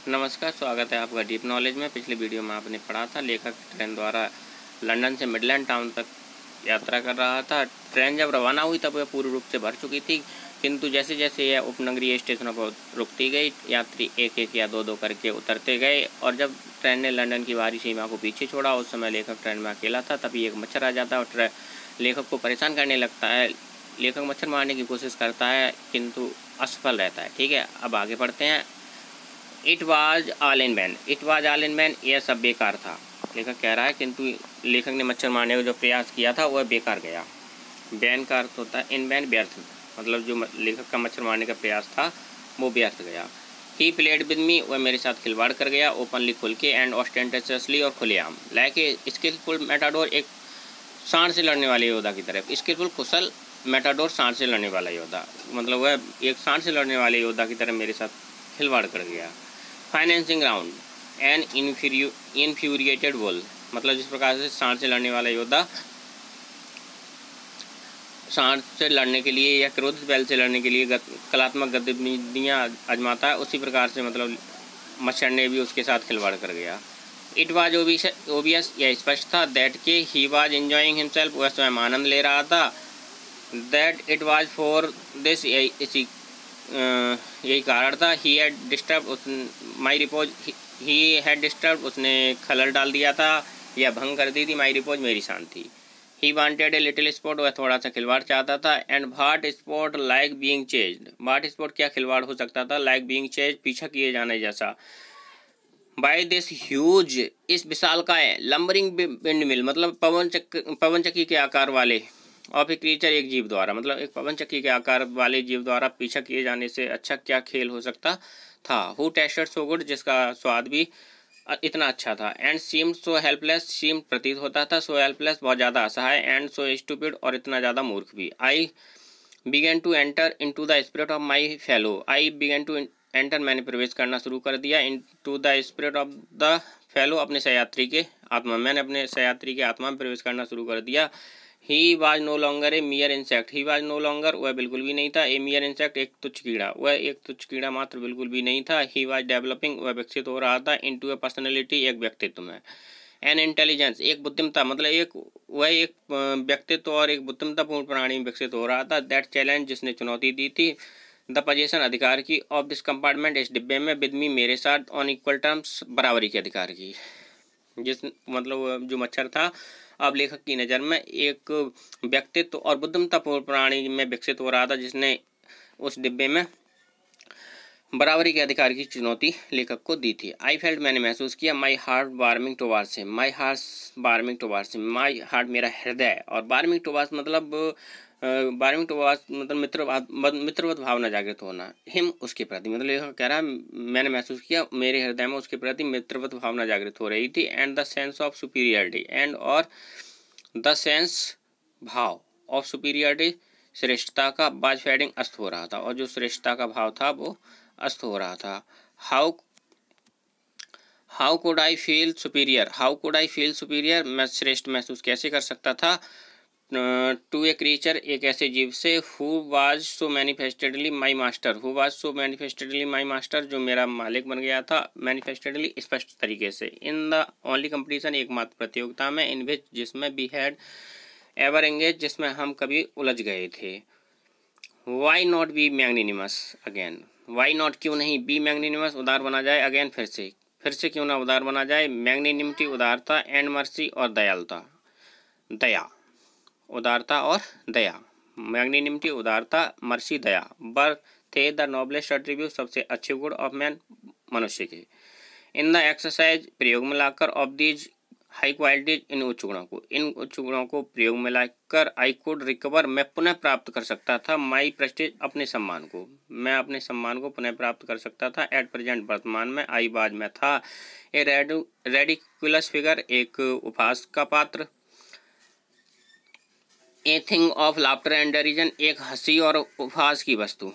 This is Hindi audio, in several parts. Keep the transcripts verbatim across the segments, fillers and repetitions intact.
नमस्कार, स्वागत है आपका डीप नॉलेज में। पिछले वीडियो में आपने पढ़ा था लेखक ट्रेन द्वारा लंदन से मिडलैंड टाउन तक यात्रा कर रहा था। ट्रेन जब रवाना हुई तब वह पूर्ण रूप से भर चुकी थी, किंतु जैसे जैसे यह उपनगरीय स्टेशनों पर रुकती गई, यात्री एक एक या दो दो करके उतरते गए और जब ट्रेन ने लंदन की बाहरी सीमा को पीछे छोड़ा, उस समय लेखक ट्रेन में अकेला था। तभी एक मच्छर आ जाता है और लेखक को परेशान करने लगता है। लेखक मच्छर मारने की कोशिश करता है किंतु असफल रहता है। ठीक है, अब आगे बढ़ते हैं। It was all in vain, it was all in vain, यह सब बेकार था, लेखक कह रहा है। किंतु लेखक ने मच्छर मारने का जो प्रयास किया था वह बेकार गया। वैन का अर्थ होता है इन वैन, व्यर्थ, मतलब जो लेखक का मच्छर मारने का प्रयास था वो व्यर्थ गया। ही प्लेड विद मी, वह मेरे साथ खिलवाड़ कर गया, ओपनली, खुल के, एंड ऑस्टेंटियसली, और खुलेआम। लाइक ए स्किलफुल मेटाडोर, एक सांड से लड़ने वाले योद्धा की तरफ। स्किलफुल, कुशल, मेटाडोर, सांड से लड़ने वाला योद्धा, मतलब वह एक सांड से लड़ने वाले योद्धा की तरह मेरे साथ खिलवाड़ कर गया। Financing round an infuriated wool, मतलब जिस प्रकार से सांड से लड़ने वाला योद्धा सांड से लड़ने के लिए या क्रोधित बैल से लड़ने के लिए कलात्मक गतिविधियाँ आजमाता है, उसी प्रकार से मतलब मच्छर ने भी उसके साथ खिलवाड़ कर गया। इट वाज ओबियस, यह स्पष्ट था, दैट के ही वाज एंजॉइंग हिमसेल्फ, वह स्वयं आनंद ले रहा था। That it was for this, इसी यही कारण था। He had disturb my repose, he had disturb, उसने खलल डाल दिया था या भंग कर दी थी, माई रिपोज, मेरी शांति। He wanted a little sport, वह थोड़ा सा खिलवाड़ चाहता था। And what sport like being chased, what sport क्या खिलवाड़ हो सकता था, लाइक बीइंग चेज्ड, पीछा किए जाने जैसा। बाय दिस ह्यूज, इस विशाल का है, लंबरिंग विंड मिल, मतलब पवन चक्की पवन चक्की के आकार वाले, ऑफ ए क्रीचर, एक जीव द्वारा, मतलब एक पवन चक्की के आकार वाले जीव द्वारा पीछा किए जाने से अच्छा क्या खेल हो सकता था। हु टेस्टेड सो गुड, जिसका स्वाद भी इतना अच्छा था। And seemed so helpless, seemed प्रतीत होता था, सो हेल्पलेस, बहुत ज़्यादा असहाय, एंड सो स्टूपिड, और इतना ज़्यादा मूर्ख भी। I began to enter into the spirit of my fellow, I began to enter, मैंने प्रवेश करना शुरू कर दिया, into the spirit of the fellow, अपने सहयात्री के आत्मा, मैंने अपने सहयात्री के आत्मा में प्रवेश करना शुरू कर दिया। He was no longer a mere insect, he was no longer, वह बिल्कुल भी नहीं था, ए मियर इंसेक्ट, एक तुच्छ कीड़ा, वह एक तुच्छ कीड़ा मात्र बिल्कुल भी नहीं था। ही वाज डेवलपिंग, वह विकसित हो रहा था, इनटू ए पर्सनैलिटी, एक व्यक्तित्व में। एन इंटेलिजेंस, एक बुद्धिमत्ता, मतलब एक वह एक व्यक्तित्व और एक बुद्धिमत्तापूर्ण प्राणी विकसित हो रहा था। दैट चैलेंज, जिसने चुनौती दी थी, द पोजीशन, अधिकार की, ऑफ दिस कंपार्टमेंट, इस डिब्बे में, विद मी, मेरे साथ, ऑन इक्वल टर्म्स, बराबरी के अधिकार की। जिस मतलब जो मच्छर था अब लेखक की नज़र में एक व्यक्तित्व और बुद्धिमत्तापूर्ण प्राणी में विकसित हो रहा था, जिसने उस डिब्बे में बराबरी के अधिकार की चुनौती लेखक को दी थी। आई फेल्ट, मैंने महसूस किया, my heart warming towards him, my heart warming towards him, my heart, मेरा हृदय, और वार्मिंग टुवार्ड्स मतलब वार्मिंग टुवार्ड्स मतलब मित्रवत मित्रवत भावना जागृत होना, हिम, उसके प्रति, मतलब लेखक कह रहा है मैंने महसूस किया मेरे हृदय में उसके प्रति मित्रवत भावना जागृत हो रही थी। And the sense of superiority, and और द सेंस, भाव, ऑफ सुपीरियरिटी, श्रेष्ठता का, बाज फेडिंग, अस्त हो रहा था, और जो श्रेष्ठता का भाव था वो अस्त हो रहा था। How how could I feel superior, how could I feel superior, मैं श्रेष्ठ महसूस कैसे कर सकता था, टू ए क्रीचर, एक ऐसे जीव से, who was so manifestedly my master, who was so manifestedly my master, जो मेरा मालिक बन गया था, मैनिफेस्टेडली, स्पष्ट तरीके से, इन द ओनली कंपटीशन, एकमात्र प्रतियोगिता में, इन विच, जिसमें, वी हैड एवर एंगेज, जिसमें हम कभी उलझ गए थे। Why not be magnanimous again, why not, क्यों नहीं, बी मैग्निनिमस, उदार बना जाए, अगेन, फिर से, फिर से क्यों ना उदार बना जाए। मैग्निनिमिटी, उदारता, एंड मर्सी, और दयालुता, दया, उदारता और दया, मैग्निनिमिटी, उदारता, मर्सी, दया, बर थे द नोबलेस्ट एट्रीब्यूट, सबसे अच्छे गुण ऑफ मैन, मनुष्य के। इन द एक्सरसाइज, प्रयोग में लाकर, ऑफ दीज हाई क्वालिटीज, इन उच्च गुणों को, इन उच्च गुणों को प्रयोग में लाकर, आई कुड रिकवर, मैं पुनः प्राप्त कर सकता था, माई प्रेस्टीज, अपने सम्मान को, मैं अपने सम्मान को पुनः प्राप्त कर सकता था। एट प्रेजेंट, वर्तमान में, आई बाज, मैं था, ए रेडिकुलस फिगर, एक उपहास का पात्र, a thing of laughter and derision, एक हंसी और उपहास की वस्तु।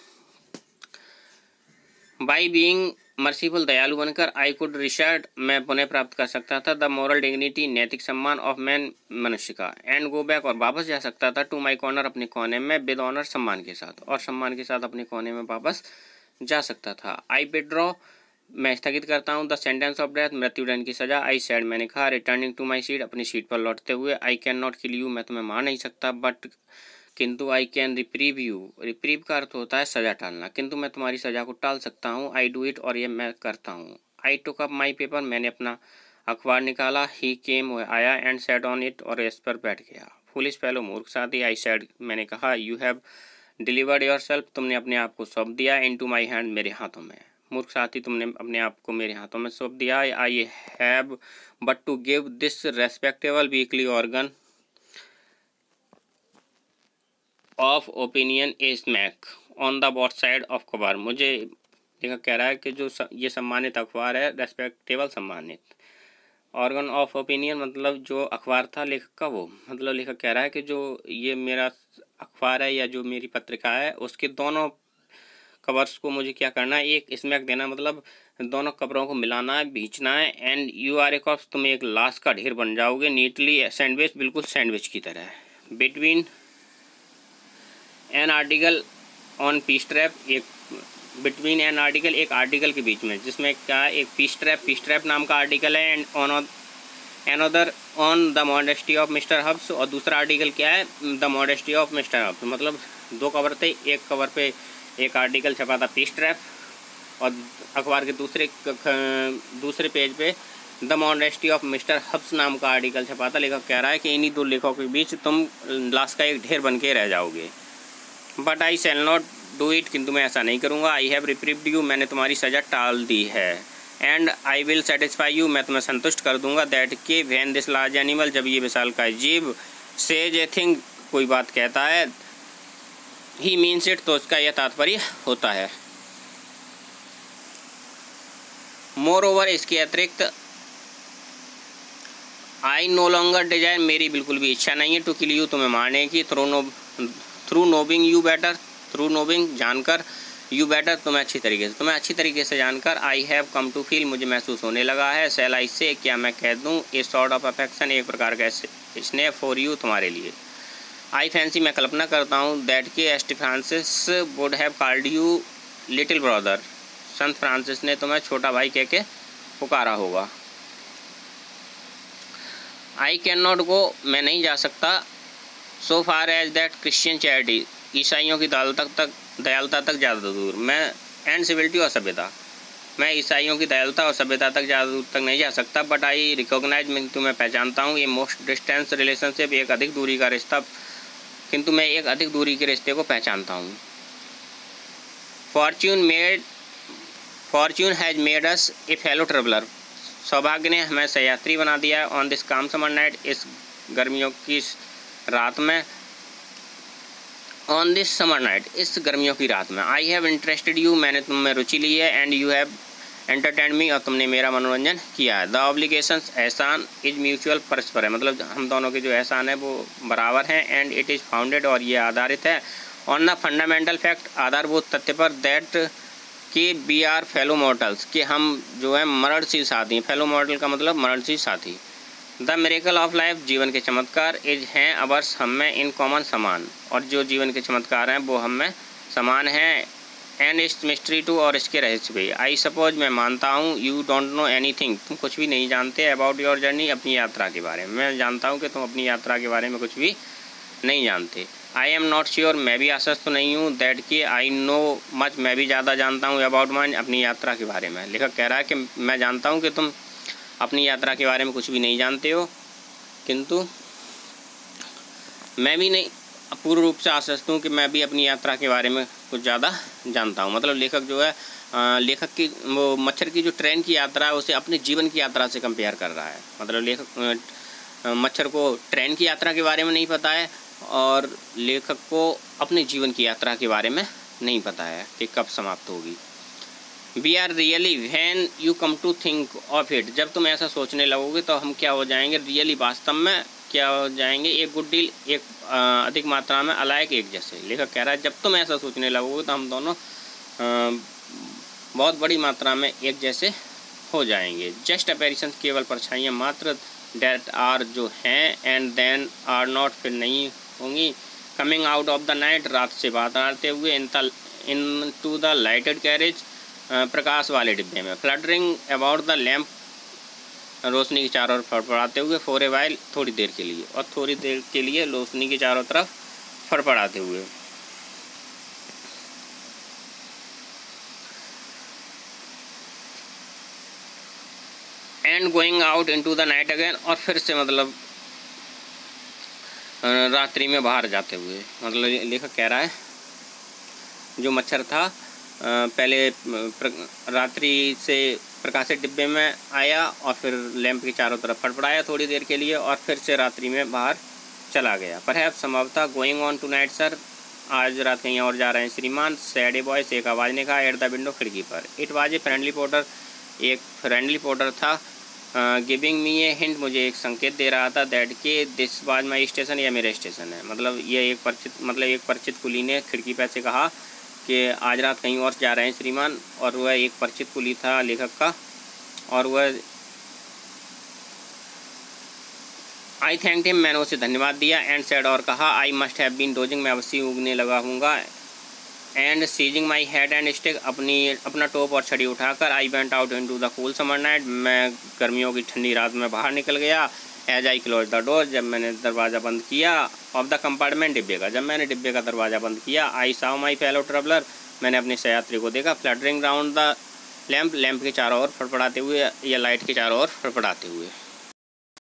बाई बीइंग मर्सीफुल, दयालु बनकर, आई कुड रिशर्ट, मैं पुनः प्राप्त कर सकता था, द मॉरल डिग्निटी, नैतिक सम्मान, ऑफ मैन, मनुष्य का। एंड गो बैक, और वापस जा सकता था, टू माई कॉर्नर, अपने कोने में, विद ऑनर, सम्मान के साथ, और सम्मान के साथ अपने कोने में वापस जा सकता था। आई विड्रॉ, मैं स्थगित करता हूँ। द सेंटेंस ऑफ डेथ, मृत्युदंड की सज़ा। आई सेड, मैंने कहा। रिटर्निंग टू माई सीट, अपनी सीट पर लौटते हुए। I can not kill you, मैं तुम्हें मार नहीं सकता। बट, किंतु। I can reprieve you, reprieve का अर्थ होता है सज़ा टालना, किंतु मैं तुम्हारी सज़ा को टाल सकता हूँ। आई डू इट, और ये मैं करता हूँ। आई टुक अप माई पेपर, मैंने अपना अखबार निकाला। ही केम, वह आया। एंड सेट ऑन इट, और इस पर बैठ गया। फुलिश फेलो, मूर्ख साथी। आई सेड, मैंने कहा। You have delivered yourself, तुमने अपने आप को सौंप दिया। इन टू माई हैंड, मेरे हाथों में। मूर्ख साथी, तुमने अपने आप को मेरे हाथों में सौंप दिया। I have but to give this respectable weekly organ of opinion a smack on the both side of cover. मुझे लेखक कह रहा है कि जो स, ये सम्मानित अखबार है, रेस्पेक्टेबल सम्मानित, ऑर्गन ऑफ ओपिनियन मतलब जो अखबार था लेखक का, वो मतलब लेखक कह रहा है कि जो ये मेरा अखबार है या जो मेरी पत्रिका है, उसके दोनों कवर्स को मुझे क्या करना है, एक स्मैक देना, मतलब दोनों कवरों को मिलाना है, बीचना है। And you are a corpse, तुम एक लाश का ढेर बन जाओगे। नीटली सैंडविच, बिल्कुल सैंडविच की तरह। Between an article on peace trap, एक बिटवीन एन आर्टिकल, एक आर्टिकल के बीच में, जिसमें क्या है, एक पीस ट्रैप, पीस ट्रैप नाम का आर्टिकल है। And on another on the modesty of mister Hubbs, और दूसरा आर्टिकल क्या है, the modesty of mister Hubbs. मतलब दो कवर थे, एक कवर पे एक आर्टिकल छपा था पीस ट्रैप, और अखबार के दूसरे दूसरे पेज पे the modesty of mister Hubbs नाम का आर्टिकल छपा था। लेखक कह रहा है कि इन्हीं दो लेखों के बीच तुम लाश का एक ढेर बन के रह जाओगे। But I shall not do it, किंतु मैं ऐसा नहीं करूँगा। आई हैव रिप्रीव्ड यू, मैंने तुम्हारी सज़ा टाल दी है। And I will satisfy you, मैं तुम्हें संतुष्ट कर दूंगा। दैट के वैन दिस लार्ज एनिमल, जब ये विशाल का जीव सेज ए थिंग, कोई बात कहता है, ही मीन्स इट, तो उसका यह तात्पर्य होता है। मोर ओवर, इसके अतिरिक्त, आई नो लॉन्गर डिजायर, मेरी बिल्कुल भी इच्छा नहीं है, टू किल यू, तुम्हें मारने की। Through know through knowing you better, through knowing जानकर, यू बेटर तुम्हें अच्छी तरीके से, तुम्हें अच्छी तरीके से जानकर। I have come to feel, मुझे महसूस होने लगा है। सेल आई से, क्या मैं कह दूँ, ए सॉर्ट ऑफ अफेक्शन, एक प्रकार का स्नेह फॉर यू, तुम्हारे लिए। आई फैंसी, मैं कल्पना करता हूँ, दैट के एस्ट Francis would have called you little brother, संत फ्रांसिस ने तुम्हें छोटा भाई कह के पुकारा होगा। आई कैन नॉट गो, मैं नहीं जा सकता। So far as that Christian charity, ईसाइयों की दयालुता तक दयालुता तक ज़्यादा दूर। मैं एंड सिविलिटी और सभ्यता, मैं ईसाइयों की दयालुता और सभ्यता तक ज़्यादा दूर तक नहीं जा सकता। बट आई रिकॉग्नाइज, मैं तुम्हें पहचानता हूँ। ये मोस्ट डिस्टेंस रिलेशनशिप, एक अधिक दूरी का रिश्ता, किंतु मैं एक अधिक दूरी के रिश्ते को पहचानता हूँ। Fortune made fortune has made us a fellow traveller, सौभाग्य ने हमें सहयात्री बना दिया। On this calm summer night, इस गर्मियों की रात में। ऑन दिस समर नाइट, इस गर्मियों की रात में। आई हैव इंटरेस्टेड यू, मैंने तुम में रुचि ली है। And you have entertain me, और तुमने मेरा मनोरंजन किया है। द ऑब्लिगेशंस, एहसान, इज म्यूचुअल, परस्पर है, मतलब हम दोनों के जो एहसान है वो बराबर हैं। एंड इट इज़ फाउंडेड, और ये आधारित है, ऑन द फंडामेंटल फैक्ट, आधारभूत तथ्य पर, दैट कि वी आर फेलो मॉर्टल्स, कि हम जो है मरणशील साथी हैं। फेलो मॉर्टल का मतलब मरणशील साथी। द मिरेकल ऑफ लाइफ, जीवन के चमत्कार, इज हैं अवर्स, हम में, इन कॉमन, समान, और जो जीवन के चमत्कार हैं वो हम में समान हैं। एंड इट्स मिस्ट्री टू, और इसके रहस्य भी। आई सपोज, मैं मानता हूँ, यू डोंट नो एनीथिंग, तुम कुछ भी नहीं जानते, अबाउट योर जर्नी, अपनी यात्रा के बारे में। मैं जानता हूँ कि तुम अपनी यात्रा के बारे में कुछ भी नहीं जानते। आई एम नॉट श्योर, मैं भी आश्वस्त तो नहीं हूँ। दैट कि आई नो मच, मैं भी ज़्यादा जानता हूँ। अबाउट माइन, अपनी यात्रा के बारे में। लेखक कह रहा है कि मैं जानता हूँ कि तुम अपनी यात्रा के बारे में कुछ भी नहीं जानते हो, किंतु मैं भी नहीं पूर्ण रूप से आश्वस्त हूँ कि मैं भी अपनी यात्रा के बारे में कुछ ज़्यादा जानता हूँ। मतलब लेखक जो है आ, लेखक की वो मच्छर की जो ट्रेन की यात्रा है उसे अपने जीवन की यात्रा से कंपेयर कर रहा है। मतलब लेखक मच्छर को ट्रेन की यात्रा के बारे में नहीं पता है, और लेखक को अपने जीवन की यात्रा के बारे में नहीं पता है कि कब समाप्त होगी। We are really when you come to think of it, जब तुम ऐसा सोचने लगोगे तो हम क्या हो जाएंगे, रियली, वास्तव में क्या हो जाएंगे, एक गुड डील, एक आ, अधिक मात्रा में, अलायक, एक जैसे। लेखक कह रहा है जब तुम ऐसा सोचने लगोगे तो हम दोनों आ, बहुत बड़ी मात्रा में एक जैसे हो जाएंगे। जस्ट अपेरिशन, केवल परछाइयाँ मात्र, डेट आर, जो हैं, एंड देन आर नॉट, फिर नहीं होंगी। Coming out of the night, रात से बाहर आते हुए। In the into the lighted carriage, प्रकाश वाले डिब्बे में। फ्लडरिंग अबाउट द लैम्प, रोशनी के चारों ओर फड़फड़ाते हुए। फॉर ए वाइल, थोड़ी देर के लिए, और थोड़ी देर के लिए रोशनी के चारों तरफ फड़फड़ाते हुए। And going out into the night again, और फिर से मतलब रात्रि में बाहर जाते हुए। मतलब लेखक कह रहा है जो मच्छर था पहले रात्रि से प्रकाशित डिब्बे में आया और फिर लैंप के चारों तरफ फड़फड़ाया थोड़ी देर के लिए और फिर से रात्रि में बाहर चला गया। परहैप्स, संभवतः, going on tonight sir, आज रात कहीं और जा रहे हैं श्रीमान। सैड ए बॉय, से एक आवाज़ ने कहा। एट द विंडो, खिड़की पर। It was a friendly porter, एक फ्रेंडली पोर्टर था। गिविंग मी ए हिंट, मुझे एक संकेत दे रहा था। दैट के दिस वाज माई स्टेशन, यह मेरा स्टेशन है। मतलब ये एक परिचित मतलब एक परिचित कुली ने खिड़की पर से कहा कि आज रात कहीं और जा रहे हैं श्रीमान, और वह एक परिचित कुली था लेखक का, और वह आई थैंक हिम, मैंने उसे धन्यवाद दिया। एंड सेड, और कहा, I must have been dozing, मैं अवश्य उगने लगा हूँगा। And seizing my head and stick, अपनी अपना टोप और छड़ी उठाकर। I went out into the cool summer night, मैं गर्मियों की ठंडी रात में बाहर निकल गया। As I close the door, जब मैंने दरवाज़ा बंद किया। ऑफ द कंपार्टमेंट, डिब्बे का, जब मैंने डिब्बे का दरवाज़ा बंद किया। I saw my fellow traveller, मैंने अपने सहयात्री को देखा। Fluttering round the lamp, lamp के चारों ओर फड़फड़ाते हुए या लाइट के चारों ओर फड़फड़ाते हुए।